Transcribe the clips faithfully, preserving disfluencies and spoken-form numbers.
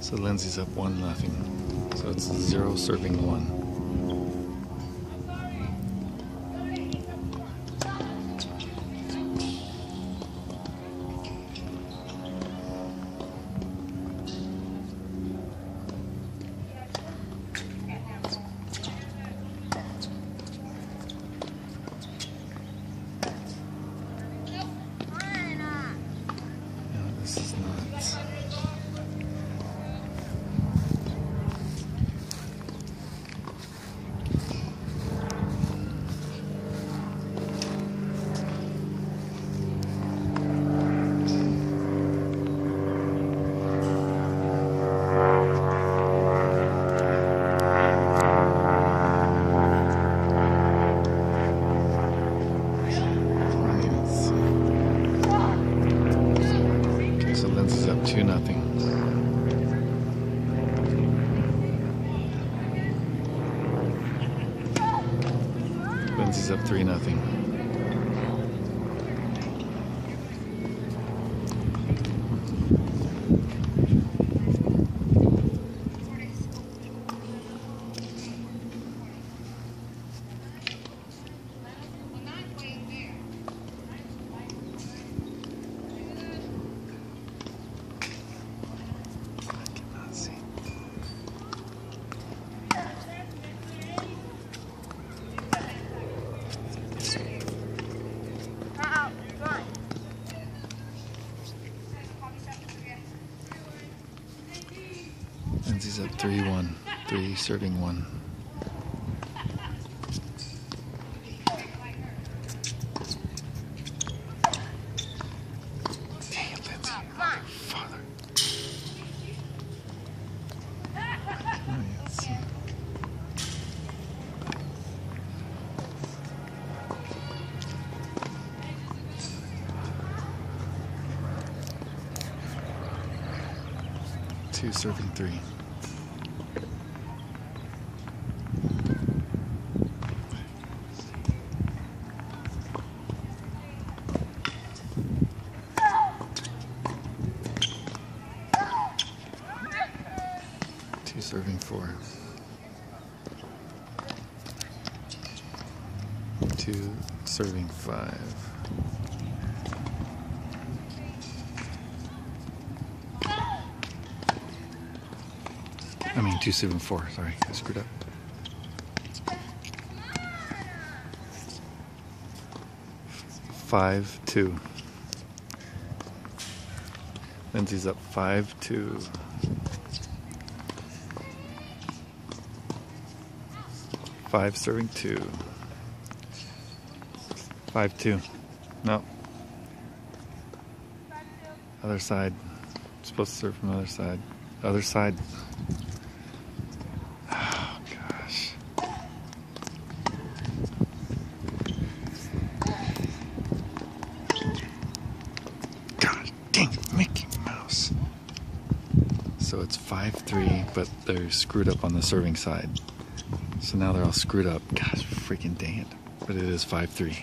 So Lindsay's up one nothing. So it's zero serving one. This is nuts. Lindsay's up two nothing. Lindsay's up three nothing. Lindsay's up three one, three serving one. Dang it, Lindsay. Oh, father. Two serving three. Two serving four. Two serving five. I mean, two serving four. Sorry, I screwed up. Five two. Lindsay's up five two. Five serving two. Five two. No. Other side. Supposed to serve from the other side. Other side. Oh gosh. God dang it, Mickey Mouse. So it's five three, but they're screwed up on the serving side. So now they're all screwed up. Gosh, freaking dang it. But it is five three.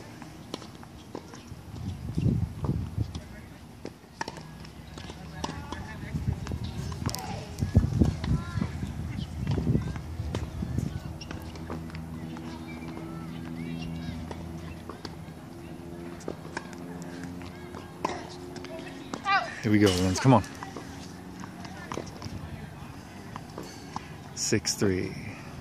Here we go, Lens. Come on. Six three.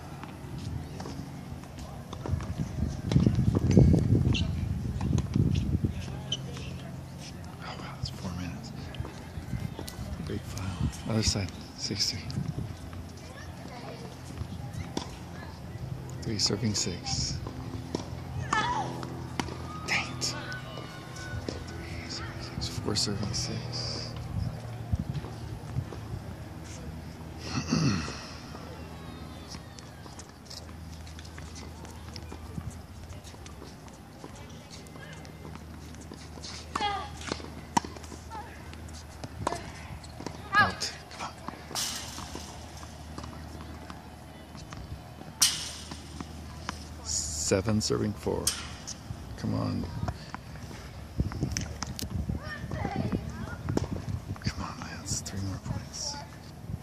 Oh wow, that's four minutes. Big file. Other side. Six three. Three serving six. Dang it. Three serving six. Four serving six. Out. Seven serving four. Come on. Come on, Lance. Three more points.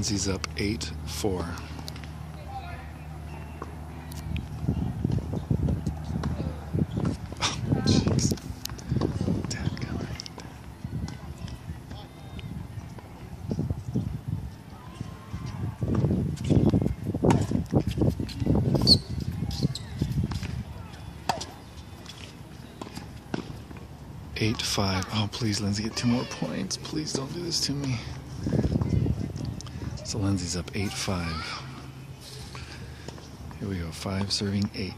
Lindsay's up eight four. Oh, jeez. Dadgummit. Eight five. Oh, please, Lindsay, get two more points. Please don't do this to me. So Lindsay's up eight five. Here we go. Five serving eight.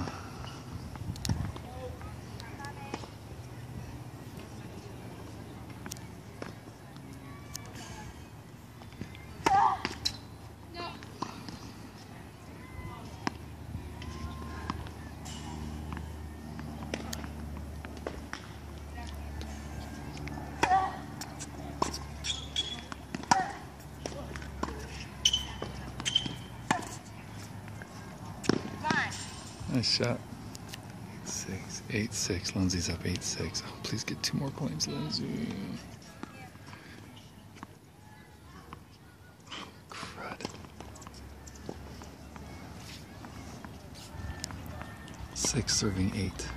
Nice shot. Six, eight, six. Lindsay's up eight, six. Oh, please get two more points, Lindsay. Oh, crud. Six serving eight.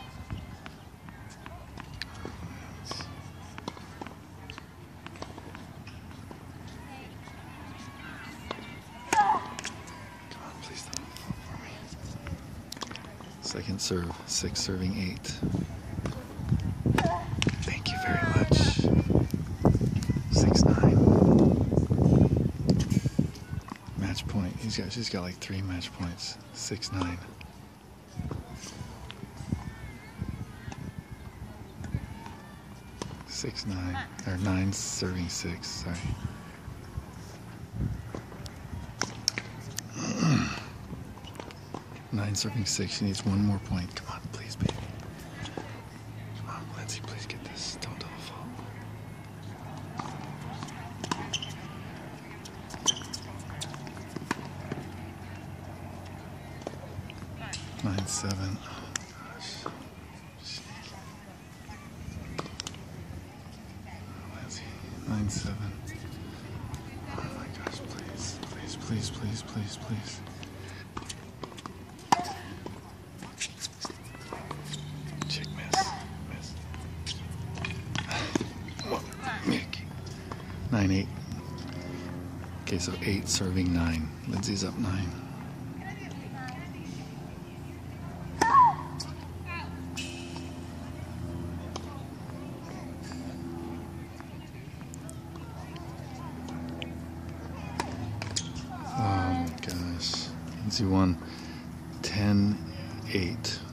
Second serve, six serving eight. Thank you very much. Six nine. Match point. He's got. She's got like three match points. Six nine. Six nine or nine serving six. Sorry. Nine serving six. She needs one more point. Come on, please, baby. Come on, Lindsay, please get this. Don't double fault. Nine seven. Oh gosh. Lindsay. Nine seven. Oh my gosh, please, please, please, please, please, please. Nine eight. Okay, so eight serving nine. Lindsay's up nine. Oh my gosh. Lindsay won ten eight.